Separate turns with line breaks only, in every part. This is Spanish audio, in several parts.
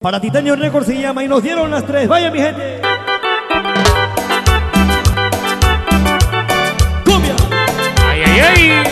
Para Titanio Records se llama y nos dieron las 3. Vaya mi gente. Cumbia.
Ay, ay, ay.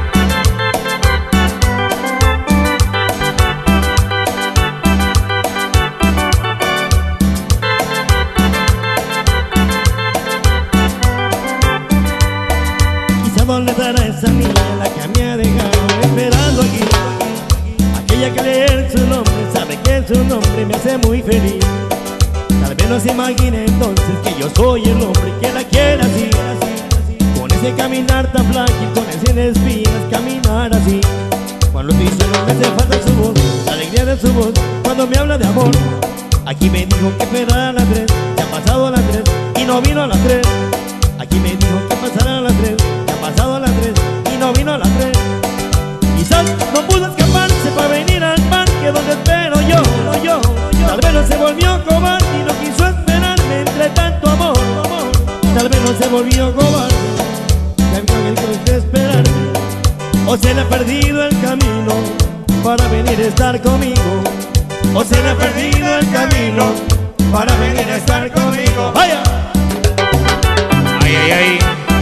Quizá dónde estará esa niña, la que me ha dejado esperando aquí. Aquella que leer su nombre, sabe que su nombre me hace muy feliz. Tal vez no se imagine entonces que yo soy el hombre que la quiere así, con ese caminar tan frágil, con ese espinas, caminar así. Cuando estoy solo me hace falta su voz, la alegría de su voz, cuando me habla de amor. Aquí me dijo que esperara a las 3, ya ha pasado a las 3 y no vino a las 3. Aquí me dijo que pasara a las 3, ya ha pasado a las 3 y no vino a las 3. Quizás no pudo escaparse para venir al parque donde espero yo. Tal vez no se volvió cobarde y no quiso esperarme entre tanto amor. Tal vez no se volvió cobarde, ya él quiso esperarme. O se le ha perdido el camino para venir a estar conmigo. O se le ha perdido el camino para venir a estar conmigo. ¡Vaya!
Ay, ay, ay.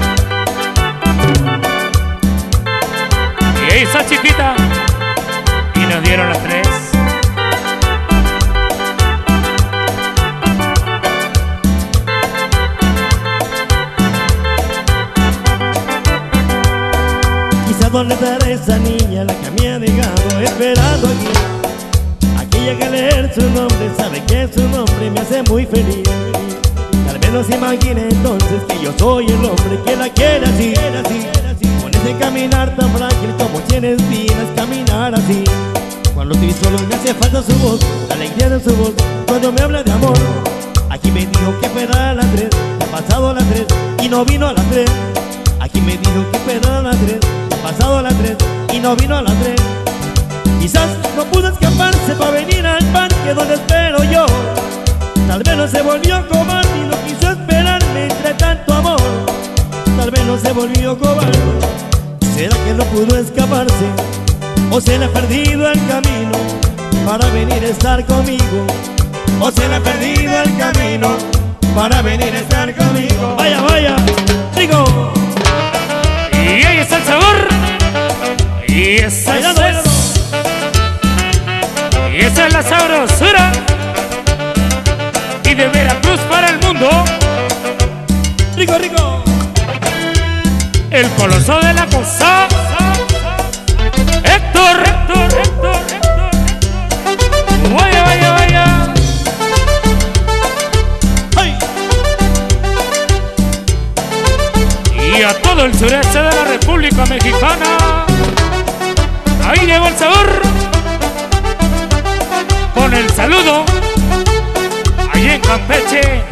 Y ahí está chiquita. Y nos dieron las 3.
Quizá dónde estará esa niña, la que me ha dejado esperando aquí. Aquella que leer su nombre, sabe que su nombre me hace muy feliz. Tal vez no se imagine entonces que yo soy el hombre que la quiere así, con ese caminar tan frágil como tiene espinas, caminar así. Cuando estoy solo me hace falta su voz, la alegría de su voz, cuando me habla de amor. Aquí me dijo que esperara a las 3, ya ha pasado a las 3 y no vino a las 3. Aquí me dijo que esperara a las 3, ya ha pasado a las 3 y no vino a las 3. Quizás no pudo escaparse para venir al parque donde espero yo. Tal vez no se volvió cobarde y no quiso esperarme entre tanto amor. Tal vez no se volvió cobarde. ¿Será que no pudo escaparse? ¿O se le ha perdido el camino para venir a estar conmigo? ¿O se le ha perdido el camino para venir a estar conmigo? ¡Vaya, vaya! ¡Rico!
Y ahí está el sabor. Y esa es. Y esa es la sabrosura. Y de Veracruz para el mundo.
¡Rico, rico!
El coloso de la cosa. Héctor. Vaya, vaya, vaya.
¡Ay!
Y a todo el sureste de la República Mexicana. Ahí llegó el sabor. Con el saludo. Ahí en Campeche.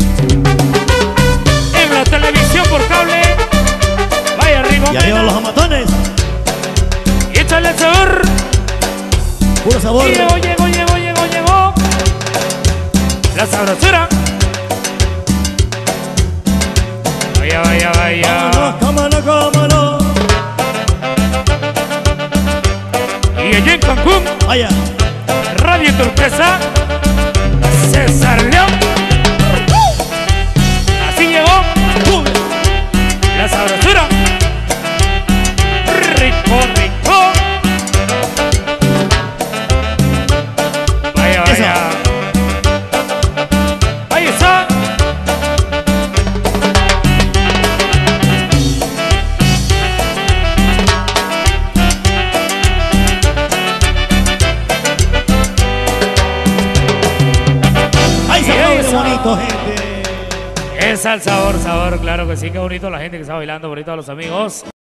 En la televisión por cable. Vaya arriba.
Y arriba los amatones.
Y échale el sabor.
Puro sabor.
Y llegó. La sabrosura. Vaya, vaya, vaya.
Cómo no.
Y allí en Cancún.
Vaya.
Radio Turquesa. César León. Así llegó. La sabrosura. Rico. Vaya, vaya. Ahí está.
¡Ay, se aplaude bonito, gente!
Es al sabor, claro que sí, qué bonito la gente que está bailando, bonito a los amigos.